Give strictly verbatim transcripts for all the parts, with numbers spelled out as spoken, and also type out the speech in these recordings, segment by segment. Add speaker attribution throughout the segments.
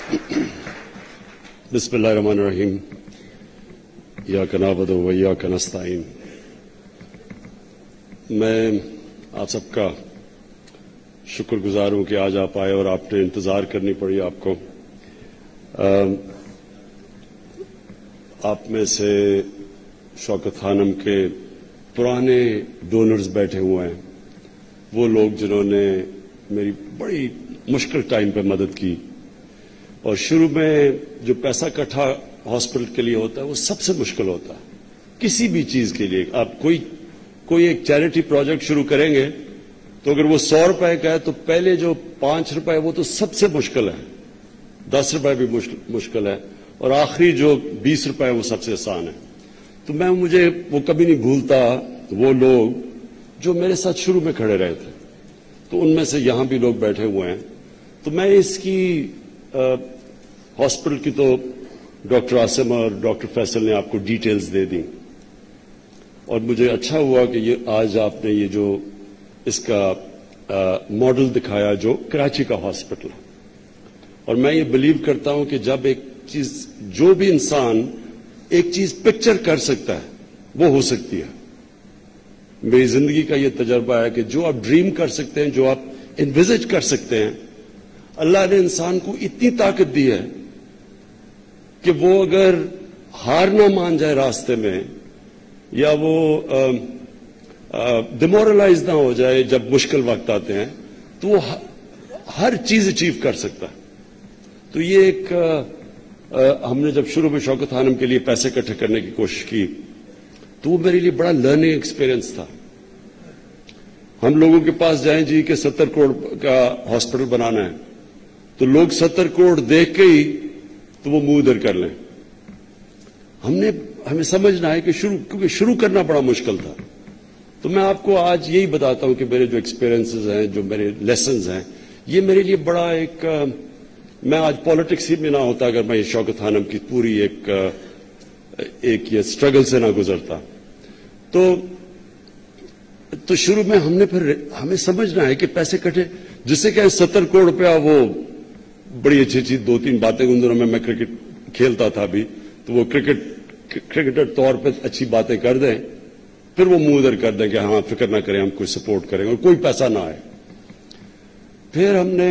Speaker 1: बिस्मिल्लाहिर्रहमानिर्रहीम इय्याका नअबुदु व इय्याका नस्तईन। मैं आप सबका शुक्रगुजार हूं कि आज आप आए और आपने इंतजार करनी पड़ी आपको। आ, आप में से शौकत खानम के पुराने डोनर्स बैठे हुए हैं, वो लोग जिन्होंने मेरी बड़ी मुश्किल टाइम पे मदद की। और शुरू में जो पैसा इकट्ठा हॉस्पिटल के लिए होता है वो सबसे मुश्किल होता है, किसी भी चीज के लिए। आप कोई कोई एक चैरिटी प्रोजेक्ट शुरू करेंगे तो अगर वो सौ रुपए का है तो पहले जो पांच रुपए वो तो सबसे मुश्किल है, दस रुपए भी मुश्किल है, और आखिरी जो बीस रुपए वो सबसे आसान है। तो मैं मुझे वो कभी नहीं भूलता वो लोग जो मेरे साथ शुरू में खड़े रहे थे। तो उनमें से यहां भी लोग बैठे हुए हैं। तो मैं इसकी हॉस्पिटल की तो डॉक्टर आसिम और डॉक्टर फैसल ने आपको डिटेल्स दे दी, और मुझे अच्छा हुआ कि ये आज आपने ये जो इसका मॉडल दिखाया जो कराची का हॉस्पिटल। और मैं ये बिलीव करता हूं कि जब एक चीज, जो भी इंसान एक चीज पिक्चर कर सकता है वो हो सकती है। मेरी जिंदगी का ये तजर्बा है कि जो आप ड्रीम कर सकते हैं, जो आप इन्विजिट कर सकते हैं, अल्लाह ने इंसान को इतनी ताकत दी है कि वो अगर हार ना मान जाए रास्ते में, या वो डिमोरलाइज ना हो जाए जब मुश्किल वक्त आते हैं, तो वो हर चीज अचीव कर सकता है। तो ये एक आ, आ, हमने जब शुरू में शौकत खानम के लिए पैसे इकट्ठे करने की कोशिश की तो वो मेरे लिए बड़ा लर्निंग एक्सपीरियंस था। हम लोगों के पास जाएं जी कि सत्तर करोड़ का हॉस्पिटल बनाना है, तो लोग सत्तर करोड़ देख के ही तो वो मुंह इधर कर लें। हमने हमें समझना है कि शुरू क्योंकि शुरू करना बड़ा मुश्किल था। तो मैं आपको आज यही बताता हूं कि मेरे जो एक्सपीरियंसेस हैं, जो मेरे लेसन्स हैं, ये मेरे लिए बड़ा एक, मैं आज पॉलिटिक्स ही में ना होता अगर मैं ये शौकत खानम की पूरी एक एक ये स्ट्रगल से ना गुजरता। तो तो शुरू में हमने फिर हमें समझना है कि पैसे इकट्ठे, जिससे क्या सत्तर करोड़ रुपया, वो बड़ी अच्छी अच्छी दो तीन बातें, उन दिनों में मैं क्रिकेट खेलता था अभी, तो वो क्रिकेट क्रिकेटर तौर पे अच्छी बातें कर दें, फिर वो मुंह उधर कर दें कि हाँ फिक्र ना करें, हम कोई सपोर्ट करेंगे, और कोई पैसा ना आए। फिर हमने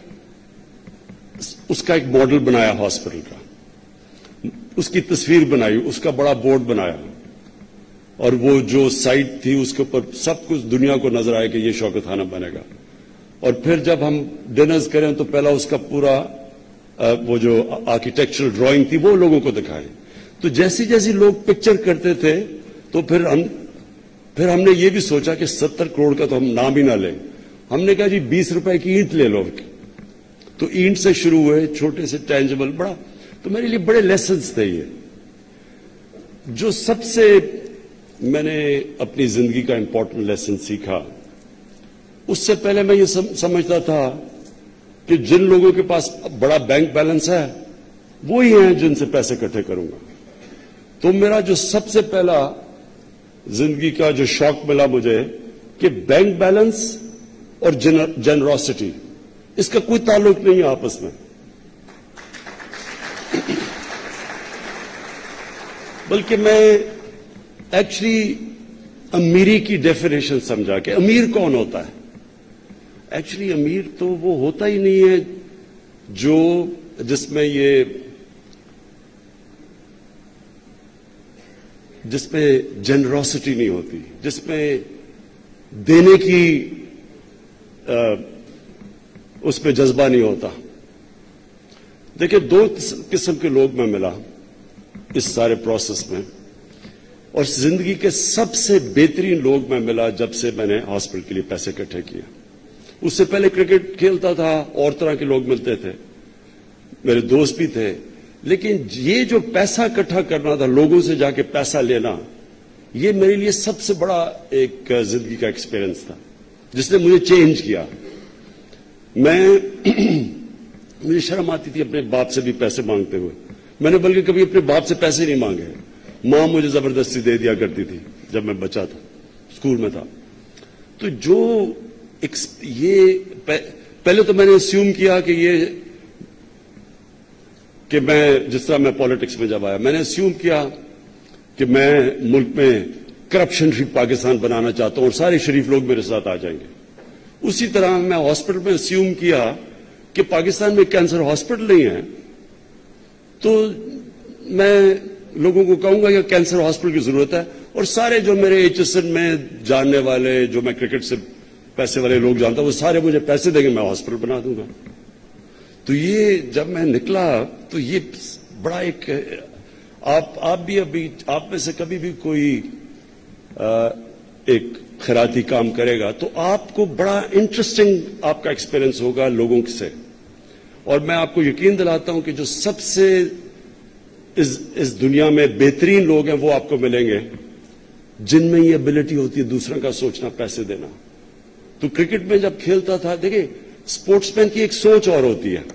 Speaker 1: उसका एक मॉडल बनाया हॉस्पिटल का, उसकी तस्वीर बनाई, उसका बड़ा बोर्ड बनाया, और वो जो साइट थी उसके ऊपर सब कुछ दुनिया को नजर आया कि ये शौकत खानम बनेगा। और फिर जब हम डिनर्स करें तो पहला उसका पूरा वो जो आर्किटेक्चरल ड्राइंग थी वो लोगों को दिखाएं। तो जैसी जैसी लोग पिक्चर करते थे तो फिर हम फिर हमने ये भी सोचा कि सत्तर करोड़ का तो हम नाम ही ना लें। हमने कहा जी बीस रुपए की ईंट ले लो। तो ईंट से शुरू हुए, छोटे से टेंजिबल, बड़ा। तो मेरे लिए बड़े लेसन्स थे ये। जो सबसे मैंने अपनी जिंदगी का इंपॉर्टेंट लेसन सीखा, उससे पहले मैं ये सम, समझता था कि जिन लोगों के पास बड़ा बैंक बैलेंस है वो ही हैं जिनसे पैसे इकट्ठे करूंगा। तो मेरा जो सबसे पहला जिंदगी का जो शौक मिला मुझे कि बैंक बैलेंस और जेनरोसिटी, इसका कोई ताल्लुक नहीं है आपस में। बल्कि मैं एक्चुअली अमीरी की डेफिनेशन समझा कि अमीर कौन होता है। एक्चुअली अमीर तो वो होता ही नहीं है जो जिसमें ये जिसमें जेनरोसिटी नहीं होती, जिसमें देने की आ, उसमें जज्बा नहीं होता। देखिए, दो किस्म के लोग मैं मिला इस सारे प्रोसेस में, और जिंदगी के सबसे बेहतरीन लोग मैं मिला जब से मैंने हॉस्पिटल के लिए पैसे इकट्ठे किए। उससे पहले क्रिकेट खेलता था, और तरह के लोग मिलते थे, मेरे दोस्त भी थे, लेकिन ये जो पैसा इकट्ठा करना था, लोगों से जाके पैसा लेना, ये मेरे लिए सबसे बड़ा एक जिंदगी का एक्सपीरियंस था जिसने मुझे चेंज किया। मैं मुझे शर्म आती थी अपने बाप से भी पैसे मांगते हुए। मैंने बल्कि कभी अपने बाप से पैसे नहीं मांगे। मां मुझे जबरदस्ती दे दिया करती थी जब मैं बच्चा था, स्कूल में था। तो जो ये पहले तो मैंने अस्यूम किया कि ये کہ میں جس طرح میں پالیٹکس میں جب آیا میں نے اسیوم کیا کہ میں ملک میں کرپشن فری پاکستان بنانا چاہتا ہوں اور سارے شریف لوگ میرے ساتھ آ جائیں گے. اسی طرح میں ہاسپٹل میں اسیوم کیا کہ پاکستان میں کینسر ہاسپٹل نہیں ہے تو میں لوگوں کو کہوں گا کہ کینسر ہاسپٹل کی ضرورت ہے, اور سارے جو میرے ایچ ایس این میں جاننے والے, جو میں کرکٹ سے پیسے والے لوگ جانتا ہوں, وہ سارے مجھے پیسے دیں گے, میں ہاسپٹل بنا دوں گا. تو یہ جب میں نکلا تو یہ بڑا ایک آپ آپ بھی ابھی آپ میں سے کبھی بھی کوئی آ, ایک خیراتی کام کرے گا تو آپ کو بڑا انٹرسٹنگ آپ کا ایکسپیرئنس ہوگا لوگوں سے, اور میں آپ کو یقین دلاتا ہوں کہ جو سب سے اس, اس دنیا میں بہترین لوگ ہیں وہ آپ کو ملیں گے جن میں یہ ابیلٹی ہوتی ہے دوسروں کا سوچنا, پیسے دینا. تو کرکٹ میں جب کھیلتا تھا, دیکھیں اسپورٹس مین کی ایک سوچ اور ہوتی ہے,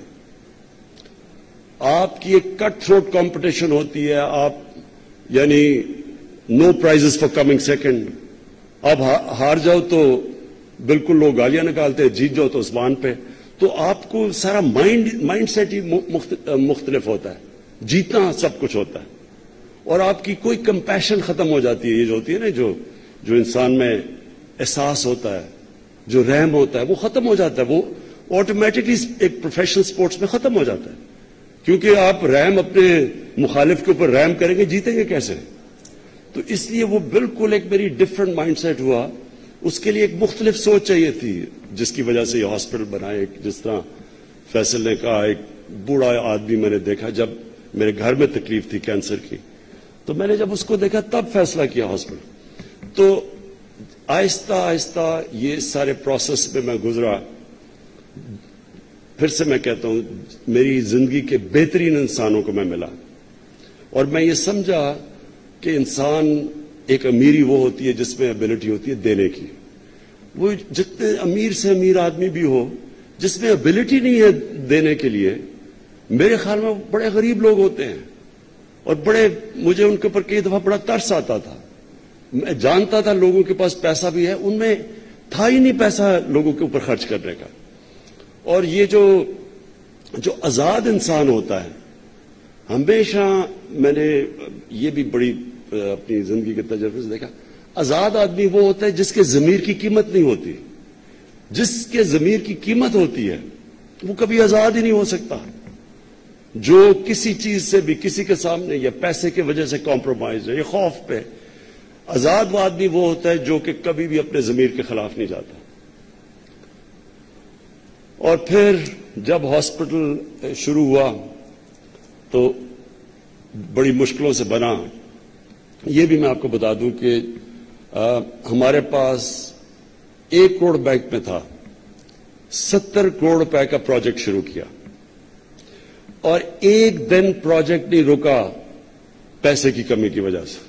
Speaker 1: آپ کی ایک کٹ تھروٹ کمپٹیشن ہوتی ہے, آپ یعنی no prizes for coming second, آپ ہار جاؤ تو بالکل لوگ گالیاں نکالتے ہیں, جیت جاؤ تو آسمان پہ. تو آپ کو سارا مائنڈ مائنڈ سیٹ ہی مختلف ہوتا ہے, جیتنا سب کچھ ہوتا ہے, اور آپ کی کوئی کمپیشن ختم ہو جاتی ہے. یہ جو ہوتی ہے نا, جو جو انسان میں احساس ہوتا ہے, جو رحم ہوتا ہے, وہ ختم ہو جاتا ہے, وہ آٹومیٹکلی ایک پروفیشنل سپورٹس میں ختم ہو جاتا ہے, کیونکہ آپ رحم اپنے مخالف کے اوپر رحم کریں گے, جیتیں گے کیسے؟ تو اس لیے وہ بالکل ایک میری ڈفرنٹ مائنڈ سیٹ ہوا. اس کے لیے ایک مختلف سوچ چاہیے تھی, جس کی وجہ سے یہ ہاسپٹل بنا. ایک جس طرح فیصل نے کہا, ایک بوڑھا آدمی میں نے دیکھا جب میرے گھر میں تکلیف تھی کینسر کی, تو میں نے جب اس کو دیکھا تب فیصلہ کیا ہاسپٹل. تو آہستہ آہستہ یہ سارے پروسیس میں میں گزرا. پھر سے میں کہتا ہوں, میری زندگی کے بہترین انسانوں کو میں ملا, اور میں یہ سمجھا کہ انسان ایک امیری وہ ہوتی ہے جس میں ابیلٹی ہوتی ہے دینے کی. وہ جتنے امیر سے امیر آدمی بھی ہو, جس میں ابیلٹی نہیں ہے دینے کے لیے, میرے خیال میں بڑے غریب لوگ ہوتے ہیں, اور بڑے مجھے ان کے اوپر کئی دفعہ بڑا ترس آتا تھا. میں جانتا تھا لوگوں کے پاس پیسہ بھی ہے, ان میں تھا ہی نہیں پیسہ لوگوں کے اوپر خرچ کرنے کا. اور یہ جو جو آزاد انسان ہوتا ہے, ہمیشہ میں نے یہ بھی بڑی اپنی زندگی کے تجربے سے دیکھا, آزاد آدمی وہ ہوتا ہے جس کے ضمیر کی قیمت نہیں ہوتی. جس کے ضمیر کی قیمت ہوتی ہے وہ کبھی آزاد ہی نہیں ہو سکتا. جو کسی چیز سے بھی کسی کے سامنے یا پیسے کی وجہ سے کمپرومائز ہے یا خوف پہ, آزاد وہ آدمی وہ ہوتا ہے جو کہ کبھی بھی اپنے ضمیر کے خلاف نہیں جاتا. اور پھر جب ہاسپٹل شروع ہوا تو بڑی مشکلوں سے بنا. یہ بھی میں آپ کو بتا دوں کہ آ, ہمارے پاس ایک کروڑ بینک میں تھا, ستر کروڑ روپے کا پروجیکٹ شروع کیا, اور ایک دن پروجیکٹ نہیں رکا پیسے کی کمی کی وجہ سے.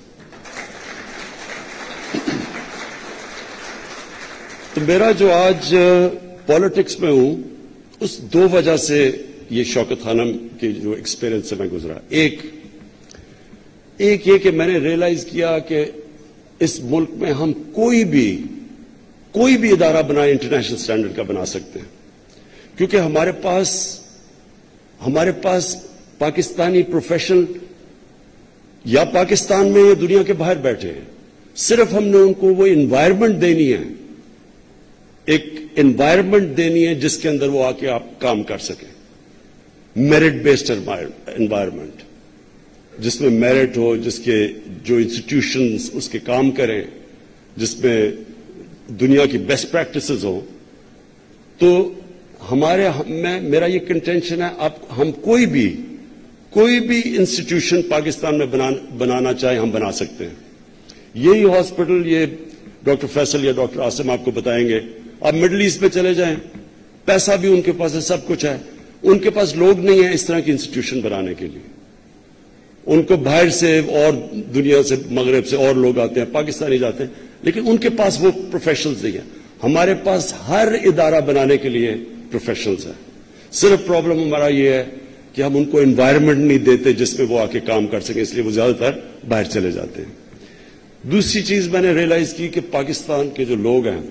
Speaker 1: تو میرا جو آج پالیٹکس میں ہوں, اس دو وجہ سے یہ شوکت خانم کے جو ایکسپیرئنس سے میں گزرا. ایک ایک یہ کہ میں نے ریئلائز کیا کہ اس ملک میں ہم کوئی بھی کوئی بھی ادارہ بنائے انٹرنیشنل سٹینڈرڈ کا بنا سکتے ہیں, کیونکہ ہمارے پاس ہمارے پاس پاکستانی پروفیشنل یا پاکستان میں یا دنیا کے باہر بیٹھے ہیں. صرف ہم نے ان کو وہ انوائرمنٹ دینی ہے, ایک انوائرمنٹ دینی ہے جس کے اندر وہ آ کے آپ کام کر سکیں. میرٹ بیسڈ انوائرمنٹ, جس میں میرٹ ہو, جس کے جو انسٹیٹیوشنز اس کے کام کریں, جس میں دنیا کی بیسٹ پریکٹسز ہوں. تو ہمارے میں میرا یہ کنٹینشن ہے, آپ ہم کوئی بھی کوئی بھی انسٹیٹیوشن پاکستان میں بنا, بنانا چاہے ہم بنا سکتے ہیں. یہی ہاسپٹل, یہ ڈاکٹر فیصل یا ڈاکٹر عاصم آپ کو بتائیں گے. آپ مڈل ایسٹ میں چلے جائیں, پیسہ بھی ان کے پاس ہے, سب کچھ ہے, ان کے پاس لوگ نہیں ہیں اس طرح کی انسٹیٹیوشن بنانے کے لیے. ان کو باہر سے اور دنیا سے, مغرب سے اور لوگ آتے ہیں, پاکستانی جاتے ہیں, لیکن ان کے پاس وہ پروفیشنلز نہیں ہیں. ہمارے پاس ہر ادارہ بنانے کے لیے پروفیشنلز ہیں. صرف پرابلم ہمارا یہ ہے کہ ہم ان کو انوائرمنٹ نہیں دیتے جس میں وہ آ کے کام کر سکیں, اس لیے وہ زیادہ تر باہر چلے جاتے ہیں. دوسری چیز میں نے ریئلائز کی کہ پاکستان کے جو لوگ ہیں,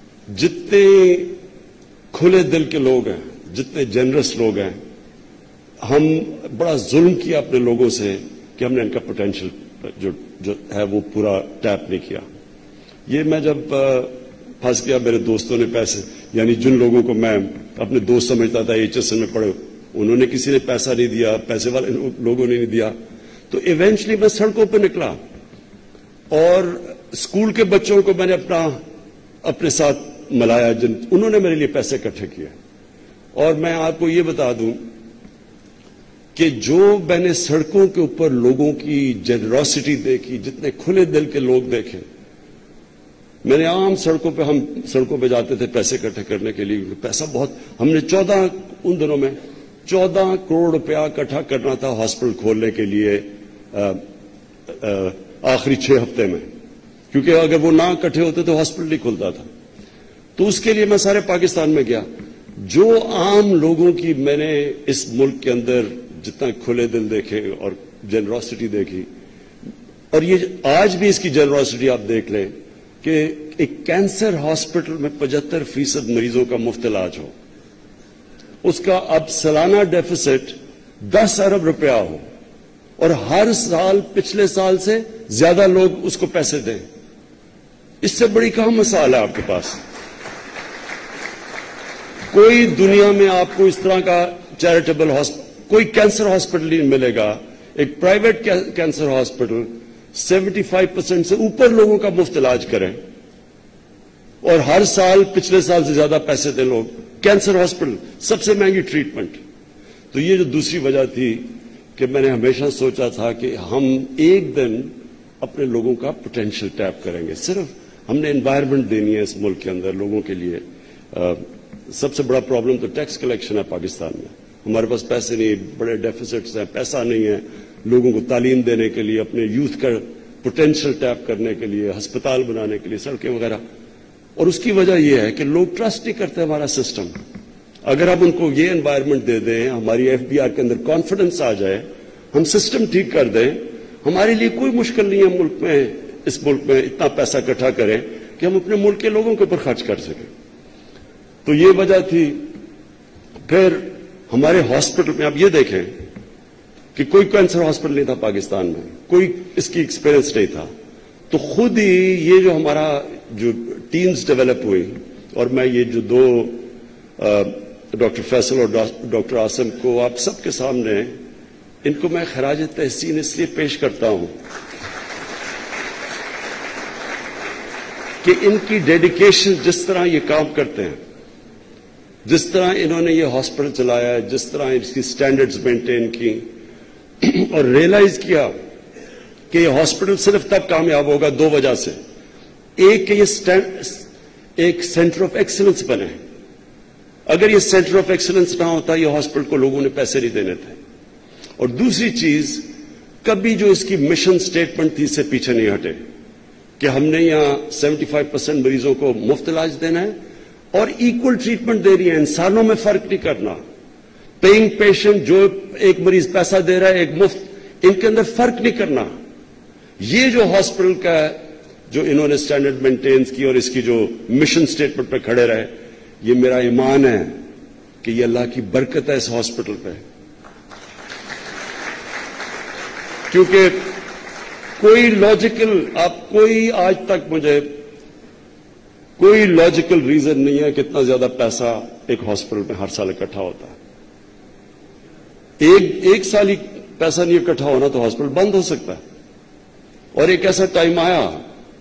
Speaker 1: جتنے کھلے دل کے لوگ ہیں, جتنے جنرس لوگ ہیں, ہم بڑا ظلم کیا اپنے لوگوں سے کہ ہم نے ان کا پوٹینشیل جو جو ہے وہ پورا ٹیپ نہیں کیا. یہ میں جب پھنس گیا, میرے دوستوں نے پیسے, یعنی جن لوگوں کو میں اپنے دوست سمجھتا تھا ایچ ایس ایم میں پڑھے, انہوں نے کسی نے پیسہ نہیں دیا, پیسے والے لوگوں نے نہیں دیا, تو ایونچلی میں سڑکوں پہ نکلا اور اسکول کے بچوں کو میں نے اپنا اپنے ساتھ ملایا, جن انہوں نے میرے لیے پیسے اکٹھے کیے. اور میں آپ کو یہ بتا دوں کہ جو میں نے سڑکوں کے اوپر لوگوں کی جنراسٹی دیکھی, جتنے کھلے دل کے لوگ دیکھے, میں نے عام سڑکوں پہ, ہم سڑکوں پہ جاتے تھے پیسے اکٹھے کرنے کے لیے, پیسہ بہت, ہم نے چودہ ان دنوں میں چودہ کروڑ روپیہ اکٹھا کرنا تھا ہاسپٹل کھولنے کے لیے آ, آ, آخری چھ ہفتے میں, کیونکہ اگر وہ نہ اکٹھے ہوتے تو ہاسپٹل نہیں کھلتا تھا. تو اس کے لیے میں سارے پاکستان میں گیا. جو عام لوگوں کی میں نے اس ملک کے اندر جتنا کھلے دل دیکھے اور جنراسٹی دیکھی, اور یہ آج بھی اس کی جنراسٹی آپ دیکھ لیں کہ ایک کینسر ہاسپٹل میں پچہتر فیصد مریضوں کا مفت علاج ہو, اس کا اب سالانہ ڈیفیسٹ دس ارب روپیہ ہو, اور ہر سال پچھلے سال سے زیادہ لوگ اس کو پیسے دیں. اس سے بڑی کہاں مثال ہے آپ کے پاس؟ کوئی دنیا میں آپ کو اس طرح کا چیریٹیبل ہاسپٹل, کوئی کینسر ہاسپٹل نہیں ملے گا. ایک private cancer hospital seventy five percent سے اوپر لوگوں کا مفت علاج کریں اور ہر سال پچھلے سال سے زیادہ پیسے دیں لوگ. کینسر ہاسپٹل سب سے مہنگی ٹریٹمنٹ. تو یہ جو دوسری وجہ تھی کہ میں نے ہمیشہ سوچا تھا کہ ہم ایک دن اپنے لوگوں کا پوٹینشیل ٹیپ کریں گے. صرف ہم نے انوائرمنٹ دینی ہے اس ملک کے اندر لوگوں کے لیے. آ, سب سے بڑا پرابلم تو ٹیکس کلیکشن ہے پاکستان میں. ہمارے پاس پیسے نہیں, بڑے ڈیفیسٹس ہیں, پیسہ نہیں ہے لوگوں کو تعلیم دینے کے لیے, اپنے یوتھ کا پوٹینشیل ٹیپ کرنے کے لیے, ہسپتال بنانے کے لیے, سڑکیں وغیرہ. اور اس کی وجہ یہ ہے کہ لوگ ٹرسٹ نہیں کرتے ہمارا سسٹم. اگر ہم ان کو یہ انوائرمنٹ دے دیں, ہماری ایف بی آر کے اندر کانفیڈنس آ جائے, ہم سسٹم ٹھیک کر دیں, ہمارے لیے کوئی مشکل نہیں ہے ملک میں, اس ملک میں اتنا پیسہ اکٹھا کریں کہ ہم اپنے ملک کے لوگوں کے اوپر خرچ کر سکیں. تو یہ وجہ تھی. پھر ہمارے ہاسپٹل میں آپ یہ دیکھیں کہ کوئی کینسر ہاسپٹل نہیں تھا پاکستان میں, کوئی اس کی ایکسپیرئنس نہیں تھا. تو خود ہی یہ جو ہمارا جو ٹیمز ڈیولپ ہوئی, اور میں یہ جو دو ڈاکٹر فیصل اور ڈاکٹر عاصم کو آپ سب کے سامنے, ان کو میں خراج تحسین اس لیے پیش کرتا ہوں کہ ان کی ڈیڈیکیشن, جس طرح یہ کام کرتے ہیں, جس طرح انہوں نے یہ ہاسپٹل چلایا, جس طرح اس کی سٹینڈرڈز مینٹین کی, اور ریئلائز کیا کہ یہ ہاسپٹل صرف تب کامیاب ہوگا دو وجہ سے. ایک کہ یہ ایک سینٹر آف ایکسلنس بنے. اگر یہ سینٹر آف ایکسلنس نہ ہوتا, یہ ہاسپٹل کو لوگوں نے پیسے نہیں دینے تھے. اور دوسری چیز, کبھی جو اس کی مشن سٹیٹمنٹ تھی, اس سے پیچھے نہیں ہٹے کہ ہم نے یہاں سیونٹی فائیو پرسینٹ مریضوں کو مفت علاج دینا ہے اور ایکول ٹریٹمنٹ دینی ہے, انسانوں میں فرق نہیں کرنا. پیئنگ پیشنٹ, جو ایک مریض پیسہ دے رہا ہے, ایک مفت, ان کے اندر فرق نہیں کرنا. یہ جو ہاسپٹل کا جو انہوں نے سٹینڈرڈ مینٹینز کی اور اس کی جو مشن سٹیٹمنٹ پہ کھڑے رہے, یہ میرا ایمان ہے کہ یہ اللہ کی برکت ہے اس ہاسپٹل پہ. کیونکہ کوئی لاجیکل, آپ کوئی آج تک مجھے کوئی لاجیکل ریزن نہیں ہے کہ اتنا زیادہ پیسہ ایک ہاسپٹل میں ہر سال اکٹھا ہوتا ہے. ایک ایک سال ہی پیسہ نہیں اکٹھا ہونا تو ہاسپٹل بند ہو سکتا ہے. اور ایک ایسا ٹائم آیا,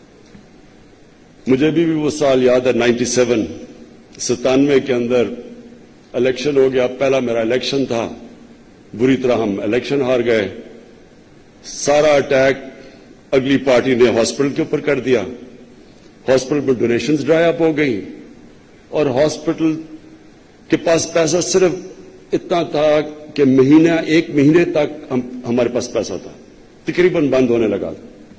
Speaker 1: مجھے بھی, بھی وہ سال یاد ہے, نائنٹی سیون ستانوے کے اندر الیکشن ہو گیا. پہلا میرا الیکشن تھا, بری طرح ہم الیکشن ہار گئے. سارا اٹیک اگلی پارٹی نے ہاسپٹل کے اوپر کر دیا. ہاسپٹل میں ڈونیشنز ڈرائی اپ ہو گئی, اور ہاسپٹل کے پاس پیسہ صرف اتنا تھا کہ مہینہ ایک مہینے تک ہم ہمارے پاس پیسہ تھا, تقریباً بند ہونے لگا.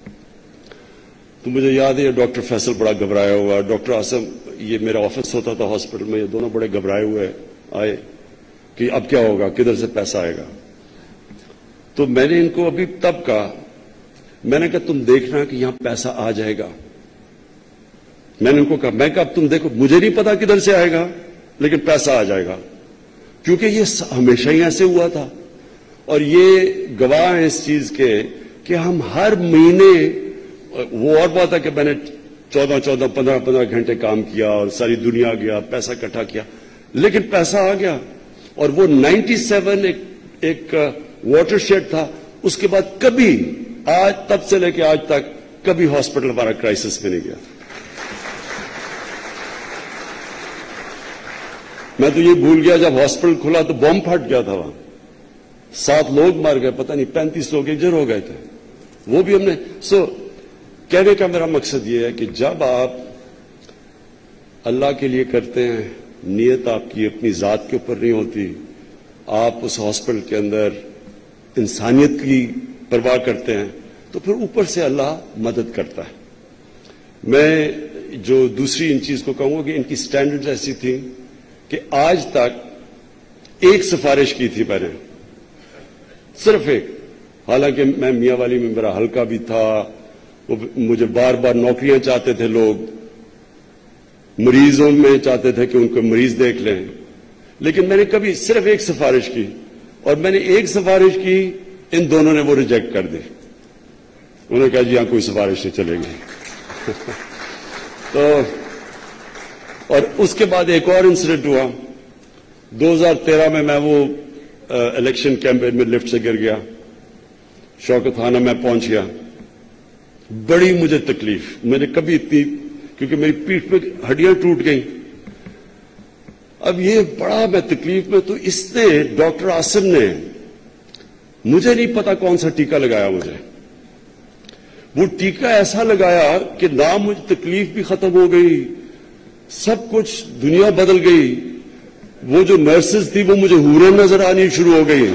Speaker 1: تو مجھے یاد ہے ڈاکٹر فیصل بڑا گھبرایا ہوا, ڈاکٹر عاصم, یہ میرا آفس ہوتا تھا ہاسپٹل میں, یہ دونوں بڑے گھبرائے ہوئے آئے کہ اب کیا ہوگا, کدھر سے پیسہ آئے گا. تو میں نے ان کو ابھی تب کہا, میں نے کہا تم دیکھنا کہ یہاں پیسہ آ جائے گا. میں نے ان کو کہا, میں کہا اب تم دیکھو, مجھے نہیں پتا کدھر سے آئے گا لیکن پیسہ آ جائے گا. کیونکہ یہ ہمیشہ ہی ایسے ہوا تھا, اور یہ گواہ ہیں اس چیز کے کہ ہم ہر مہینے، وہ اور بات ہے کہ میں نے چودہ چودہ پندرہ پندرہ گھنٹے کام کیا اور ساری دنیا گیا، پیسہ اکٹھا کیا، لیکن پیسہ آ گیا. اور وہ نائنٹی سیون ایک ایک واٹر شیڈ تھا. اس کے بعد کبھی آج تب سے لے کے آج تک کبھی ہاسپٹل ہمارا کرائسس میں نہیں گیا. میں تو یہ بھول گیا جب ہاسپٹل کھلا تو بم پھٹ گیا تھا وہاں، سات لوگ مر گئے، پتہ نہیں پینتیس لوگ انجر ہو گئے تھے. وہ بھی ہم نے سو کہنے کا میرا مقصد یہ ہے کہ جب آپ اللہ کے لیے کرتے ہیں، نیت آپ کی اپنی ذات کے اوپر نہیں ہوتی، آپ اس ہاسپٹل کے اندر انسانیت کی پرواہ کرتے ہیں تو پھر اوپر سے اللہ مدد کرتا ہے. میں جو دوسری ان چیز کو کہوں گا کہ ان کی سٹینڈرڈز ایسی تھیں کہ آج تک ایک سفارش کی تھی میں نے، صرف ایک. حالانکہ میں میاں والی میں میرا حلقہ بھی تھا، وہ مجھے بار بار نوکریاں چاہتے تھے لوگ، مریضوں میں چاہتے تھے کہ ان کو مریض دیکھ لیں، لیکن میں نے کبھی صرف ایک سفارش کی، اور میں نے ایک سفارش کی، ان دونوں نے وہ ریجیکٹ کر دی. انہوں نے کہا جی ہاں کوئی سفارش نہیں چلے گی. تو اور اس کے بعد ایک اور انسیڈنٹ ہوا دو ہزار تیرہ میں. میں وہ الیکشن کیمپین میں لفٹ سے گر گیا، شوکت خانم میں پہنچ گیا. بڑی مجھے تکلیف، میں نے کبھی اتنی، کیونکہ میری پیٹھ پہ ہڈیاں ٹوٹ گئیں. اب یہ بڑا میں تکلیف میں، تو اس نے ڈاکٹر عاصم نے، مجھے نہیں پتا کون سا ٹیکہ لگایا مجھے. وہ ٹیکہ ایسا لگایا کہ نہ مجھے تکلیف بھی ختم ہو گئی، سب کچھ دنیا بدل گئی. وہ جو نرسز تھی وہ مجھے حوریں نظر آنی شروع ہو گئی.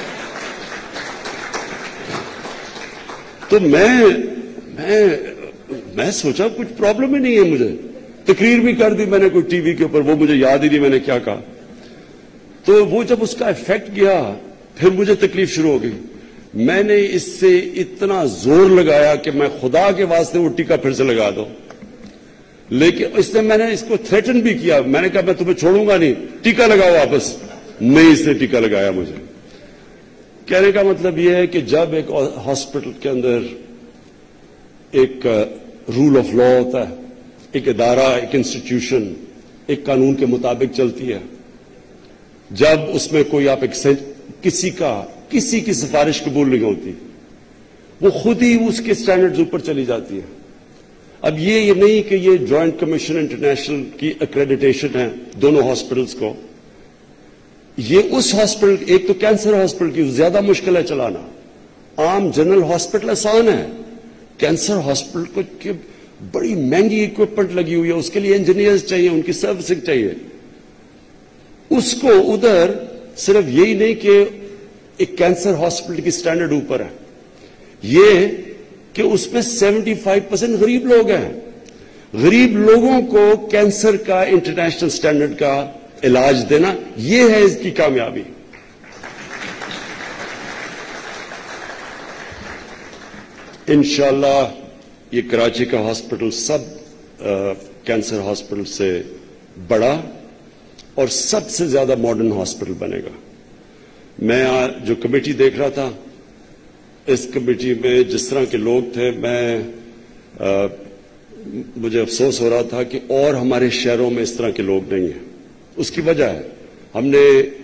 Speaker 1: تو میں میں میں سوچا کچھ پرابلم ہی نہیں ہے مجھے. تقریر بھی کر دی میں نے کوئی ٹی وی کے اوپر، وہ مجھے یاد ہی نہیں میں نے کیا کہا. تو وہ جب اس کا ایفیکٹ گیا پھر مجھے تکلیف شروع ہو گئی. میں نے اس سے اتنا زور لگایا کہ میں خدا کے واسطے وہ ٹیکہ پھر سے لگا دو، لیکن اس نے میں نے اس کو تھریٹن بھی کیا. میں نے کہا میں تمہیں چھوڑوں گا نہیں، ٹیکہ لگاؤ واپس. نہیں، اس نے ٹیکہ لگایا مجھے. کہنے کا مطلب یہ ہے کہ جب ایک ہاسپٹل کے اندر ایک رول آف لا ہوتا ہے، ایک ادارہ، ایک انسٹیٹیوشن ایک قانون کے مطابق چلتی ہے، جب اس میں کوئی آپ کسی کا کسی کی سفارش قبول نہیں ہوتی، وہ خود ہی اس کے سٹینڈرڈز اوپر چلی جاتی ہے. اب یہ یہ نہیں کہ یہ جوائنٹ کمیشن انٹرنیشنل کی ایکریڈیٹیشن ہے دونوں ہاسپٹلز کو. یہ اس ہاسپٹل، ایک تو کینسر ہاسپٹل کی زیادہ مشکل ہے چلانا. عام جنرل ہاسپٹل آسان ہے، کینسر ہاسپٹل کو کہ بڑی مہنگی اکوپمنٹ لگی ہوئی ہے، اس کے لیے انجینئرز چاہیے، ان کی سروسنگ چاہیے. اس کو ادھر صرف یہی نہیں کہ ایک کینسر ہاسپٹل کی سٹینڈرڈ اوپر ہے، یہ کہ اس میں سیونٹی فائیو پرسینٹ غریب لوگ ہیں. غریب لوگوں کو کینسر کا انٹرنیشنل سٹینڈرڈ کا علاج دینا، یہ ہے اس کی کامیابی. انشاءاللہ یہ کراچی کا ہاسپٹل سب کینسر ہاسپٹل سے بڑا اور سب سے زیادہ ماڈرن ہاسپٹل بنے گا. میں جو کمیٹی دیکھ رہا تھا، اس کمیٹی میں جس طرح کے لوگ تھے، میں آ, مجھے افسوس ہو رہا تھا کہ اور ہمارے شہروں میں اس طرح کے لوگ نہیں ہیں. اس کی وجہ ہے ہم نے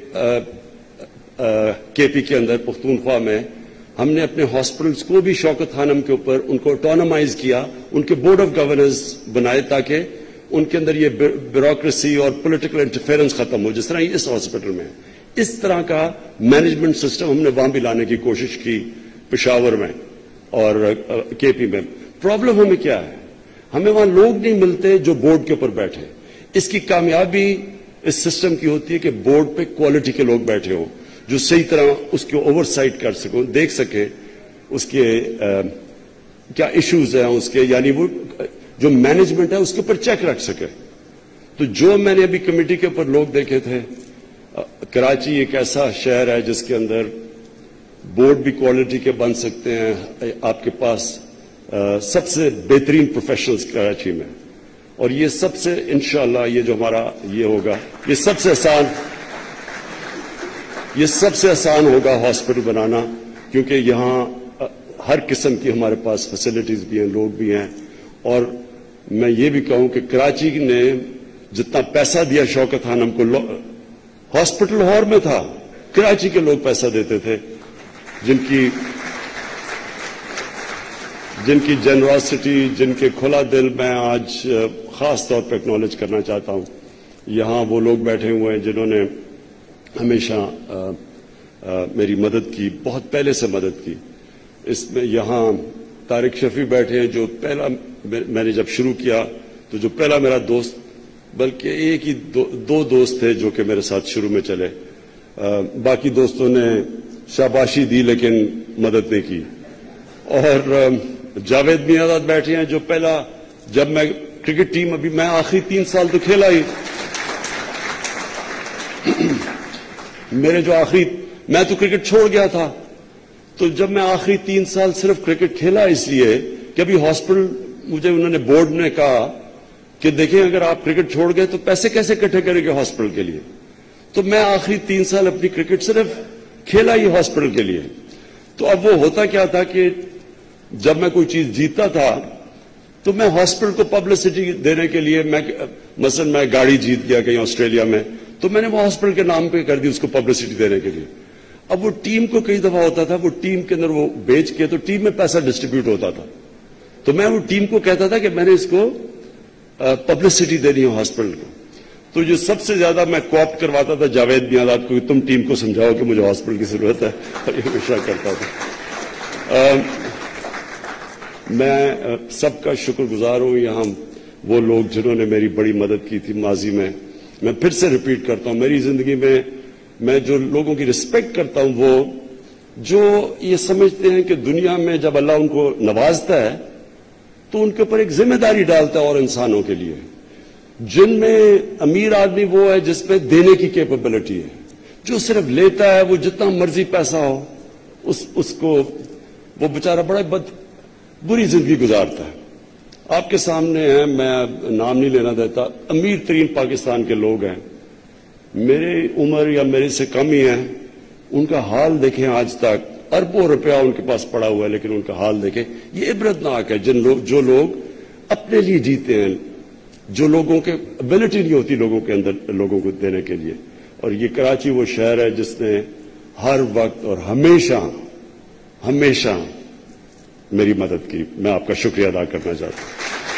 Speaker 1: کے پی کے اندر پختونخوا میں ہم نے اپنے ہاسپٹلز کو بھی شوکت خانم کے اوپر ان کو آٹونومائز کیا، ان کے بورڈ آف گورننس بنائے تاکہ ان کے اندر یہ بیوروکریسی اور پولیٹیکل انٹرفیئرنس ختم ہو، جس طرح اس ہاسپٹل میں. اس طرح کا مینجمنٹ سسٹم ہم نے وہاں بھی لانے کی کوشش کی، پشاور میں اور کے پی میں. پرابلم ہمیں کیا ہے؟ ہمیں وہاں لوگ نہیں ملتے جو بورڈ کے اوپر بیٹھے. اس کی کامیابی اس سسٹم کی ہوتی ہے کہ بورڈ پہ کوالٹی کے لوگ بیٹھے ہوں جو صحیح طرح اس کو اوور سائٹ کر سکیں، دیکھ سکیں اس کے آ, کیا ایشوز ہیں اس کے، یعنی وہ جو مینجمنٹ ہے اس کے اوپر چیک رکھ سکے. تو جو میں نے ابھی کمیٹی کے اوپر لوگ دیکھے تھے، کراچی ایک ایسا شہر ہے جس کے اندر بورڈ بھی کوالٹی کے بن سکتے ہیں. آپ کے پاس آ, سب سے بہترین پروفیشنلز کراچی میں، اور یہ سب سے انشاءاللہ یہ جو ہمارا یہ ہوگا یہ سب سے آسان یہ سب سے آسان ہوگا ہاسپٹل بنانا، کیونکہ یہاں ہر قسم کی ہمارے پاس فیسلٹیز بھی ہیں، لوگ بھی ہیں. اور میں یہ بھی کہوں کہ کراچی نے جتنا پیسہ دیا شوکت خانم کو، ہاسپٹل لاہور میں تھا، کراچی کے لوگ پیسہ دیتے تھے، جن کی جن کی جنراسٹی، جن کے کھلا دل میں آج خاص طور پہ اکنالج کرنا چاہتا ہوں. یہاں وہ لوگ بیٹھے ہوئے ہیں جنہوں نے ہمیشہ آ, آ, میری مدد کی، بہت پہلے سے مدد کی. اس میں یہاں طارق شفیع بیٹھے ہیں، جو پہلا میں نے جب شروع کیا تو جو پہلا میرا دوست، بلکہ ایک ہی دو, دو دوست تھے جو کہ میرے ساتھ شروع میں چلے. آ, باقی دوستوں نے شاباشی دی لیکن مدد نہیں کی. اور آ, جاوید میاں بیٹھے ہیں، جو پہلا جب میں کرکٹ ٹیم، ابھی میں آخری تین سال تو کھیلا ہی، میرے جو آخری میں تو کرکٹ چھوڑ گیا تھا، تو جب میں آخری تین سال صرف کرکٹ کھیلا اس لیے کہ ابھی ہاسپٹل، مجھے انہوں نے بورڈ نے کہا کہ دیکھیں اگر آپ کرکٹ چھوڑ گئے تو پیسے کیسے اکٹھے کریں گے ہاسپٹل کے لیے. تو میں آخری تین سال اپنی کرکٹ صرف کھیلا ہی ہاسپٹل کے لیے. تو اب وہ ہوتا کیا تھا کہ جب میں کوئی چیز جیتتا تھا تو میں ہاسپٹل کو پبلسٹی دینے کے لیے، میں مثلا میں گاڑی جیت گیا کہیں آسٹریلیا میں، تو میں نے وہ ہاسپٹل کے نام پہ کر دی اس کو پبلسٹی دینے کے لیے. اب وہ ٹیم کو کئی دفعہ ہوتا تھا، وہ ٹیم کے اندر وہ بیچ کے تو ٹیم میں پیسہ ڈسٹریبیوٹ ہوتا تھا، تو میں وہ ٹیم کو کہتا تھا کہ میں نے اس کو پبلسٹی دینی ہو ہاسپٹل کو. تو جو سب سے زیادہ میں کوآپٹ کرواتا تھا جاوید میاں کو، تم ٹیم کو سمجھاؤ کہ مجھے ہاسپٹل کی ضرورت ہے، اور یہ ہمیشہ کرتا تھا. میں سب کا شکر گزار ہوں. یہاں وہ لوگ جنہوں نے میری بڑی مدد کی تھی ماضی میں، میں پھر سے ریپیٹ کرتا ہوں، میری زندگی میں میں جو لوگوں کی رسپیکٹ کرتا ہوں، وہ جو یہ سمجھتے ہیں کہ دنیا میں جب اللہ ان کو نوازتا ہے تو ان کے اوپر ایک ذمہ داری ڈالتا ہے اور انسانوں کے لیے. جن میں امیر آدمی وہ ہے جس پہ دینے کی کیپبلٹی ہے، جو صرف لیتا ہے، وہ جتنا مرضی پیسہ ہو اس اس کو وہ بیچارہ بڑا بد بری زندگی گزارتا ہے. آپ کے سامنے ہیں، میں نام نہیں لینا دیتا، امیر ترین پاکستان کے لوگ ہیں، میری عمر یا میرے سے کم ہی ہیں، ان کا حال دیکھیں. آج تک اربوں روپیہ ان کے پاس پڑا ہوا ہے، لیکن ان کا حال دیکھیں. یہ عبرتناک ہے. جن لوگ جو لوگ اپنے لیے جیتے ہیں، جو لوگوں کے ابیلٹی نہیں ہوتی لوگوں کے اندر لوگوں کو دینے کے لیے. اور یہ کراچی وہ شہر ہے جس نے ہر وقت اور ہمیشہ ہمیشہ میری مدد کی. میں آپ کا شکریہ ادا کرنا چاہتا ہوں.